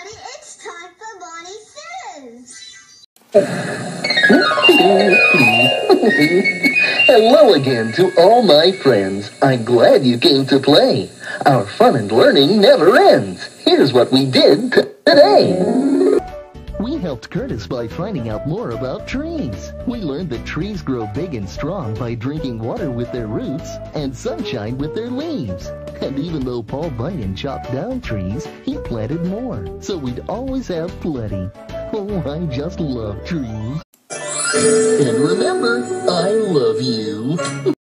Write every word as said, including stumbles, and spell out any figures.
everybody, it's time for Bonnie Says. Hello again to all my friends. I'm glad you came to play. Our fun and learning never ends. Here's what we did t- today. We helped Curtis by finding out more about trees. We learned that trees grow big and strong by drinking water with their roots and sunshine with their leaves. And even though Paul Biden chopped down trees, he planted more, so we'd always have plenty. Oh, I just love trees. And remember, I love you.